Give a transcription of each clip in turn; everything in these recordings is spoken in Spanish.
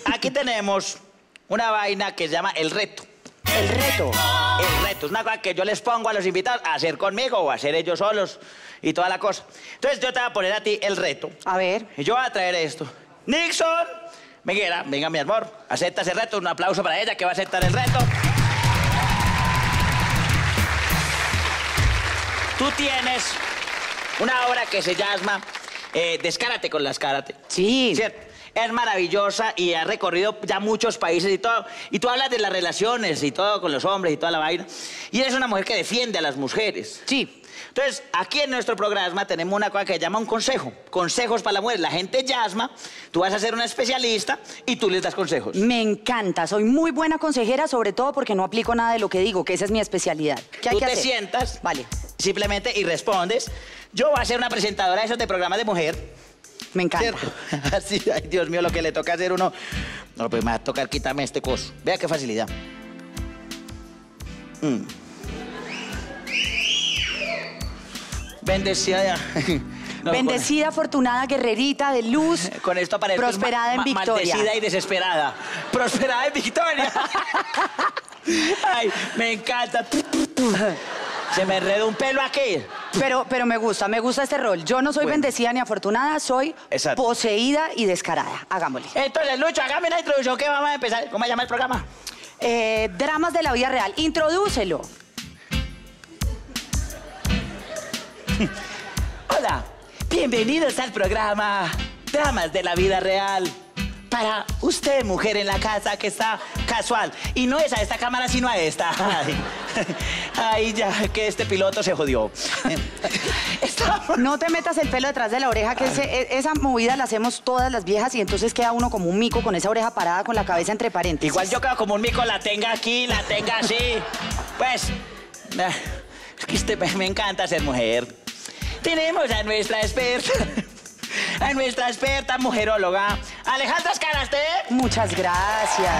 aquí tenemos una vaina que se llama el reto. El reto. El reto es una cosa que yo les pongo a los invitados a hacer conmigo o a hacer ellos solos y toda la cosa. Entonces yo te voy a poner a ti el reto. A ver. Y yo voy a traer esto. Nixon, venga mi amor, acepta ese reto. Un aplauso para ella que va a aceptar el reto. Tú tienes una obra que se llama Descárate con las Karate. Sí. ¿Cierto? Es maravillosa y ha recorrido ya muchos países y todo. Y tú hablas de las relaciones y todo con los hombres y toda la vaina. Y eres una mujer que defiende a las mujeres. Sí. Entonces, aquí en nuestro programa tenemos una cosa que se llama un consejo. Consejos para la mujer. La gente llama, tú vas a ser una especialista y tú les das consejos. Me encanta. Soy muy buena consejera, sobre todo porque no aplico nada de lo que digo, que esa es mi especialidad. ¿Qué hay Tú que te hacer? sientas, Vale. simplemente y respondes. Yo voy a ser una presentadora de esos de programas de mujer. Me encanta. ¿Cierto? Así, ay, Dios mío, lo que le toca hacer uno. No, pues me va a tocar quitarme este coso. Vea qué facilidad. Bendecida. No, Bendecida, afortunada, guerrerita de luz. Con esto aparezco prosperada en victoria. Maldecida y desesperada. Prosperada en victoria. Ay, me encanta. Se me enredó un pelo aquí. Pero me gusta este rol. Yo no soy Bueno. bendecida ni afortunada, soy Exacto. poseída y descarada. Hagámosle. Entonces, Lucho, hágame la introducción que vamos a empezar. ¿Cómo se llama el programa? Dramas de la vida real. Introdúcelo. Hola, bienvenidos al programa Dramas de la Vida Real. Para usted, mujer en la casa que está casual. Y no es a esta cámara, sino a esta. Ay, ay, ya que este piloto se jodió. Estamos... No te metas el pelo detrás de la oreja, que esa movida la hacemos todas las viejas y entonces queda uno como un mico con esa oreja parada con la cabeza entre paréntesis. Igual yo quedo como un mico, la tenga aquí, la tenga así. Pues, es que me encanta ser mujer. Tenemos a nuestra experta mujeróloga, Alejandra Escaraste. Muchas gracias.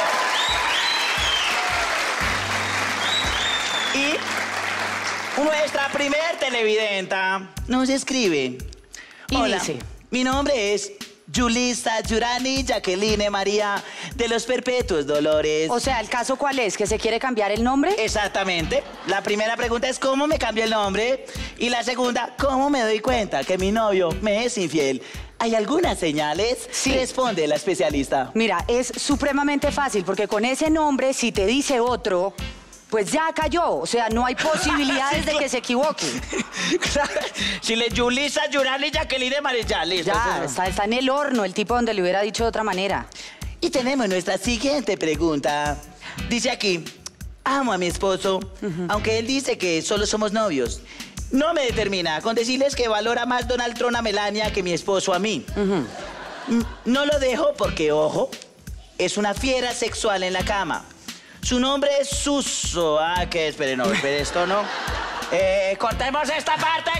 Y nuestra primer televidenta nos escribe. Y Hola, dice: mi nombre es Yulisa Yurani Jacqueline María de los Perpetuos Dolores. O sea, ¿el caso cuál es? ¿Que se quiere cambiar el nombre? Exactamente. La primera pregunta es ¿cómo me cambio el nombre? Y la segunda, ¿cómo me doy cuenta que mi novio me es infiel? ¿Hay algunas señales? Sí. Responde la especialista. Mira, es supremamente fácil porque con ese nombre, si te dice otro, pues ya cayó. O sea, no hay posibilidades de que se equivoque. Si le Yulisa Yurani Jacqueline María, ya, listo. Ya, está en el horno el tipo donde le hubiera dicho de otra manera. Y tenemos nuestra siguiente pregunta. Dice aquí, amo a mi esposo, aunque él dice que solo somos novios. No me determina con decirles que valora más Donald Trump a Melania que mi esposo a mí. No lo dejo porque, ojo, es una fiera sexual en la cama. Su nombre es Suso. Ah, que espere, esto no. Cortemos esta parte.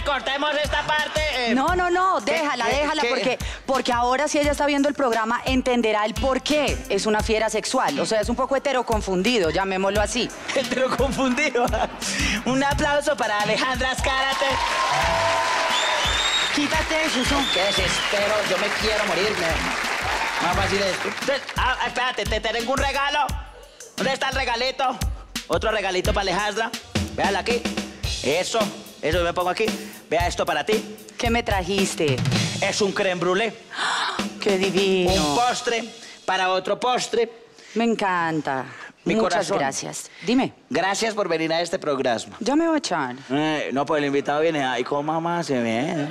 No, déjala, porque ahora si ella está viendo el programa entenderá el por qué es una fiera sexual. O sea, es un poco heteroconfundido, llamémoslo así. Heteroconfundido. Un aplauso para Alejandra Escárate. Quítate, Suso. Qué desespero, yo me quiero morirme. Más fácil esto. Entonces, espérate, te tengo un regalo. ¿Dónde está el regalito? Otro regalito para Alejandra. Véala aquí. Eso yo me pongo aquí. Vea esto para ti. ¿Qué me trajiste? Es un crème brûlée. ¡Qué divino! Un postre para otro postre. Me encanta. Mi Muchas corazón. gracias. Dime. Gracias por venir a este programa. Ya me voy a echar. No, pues el invitado viene. Ay, cómo mamá se ve.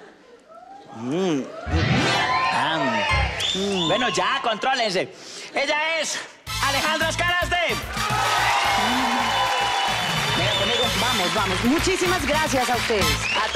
Bueno, ya, contrólense. Ella es Alejandra Escaraste. Venga conmigo. Vamos. Muchísimas gracias a ustedes. A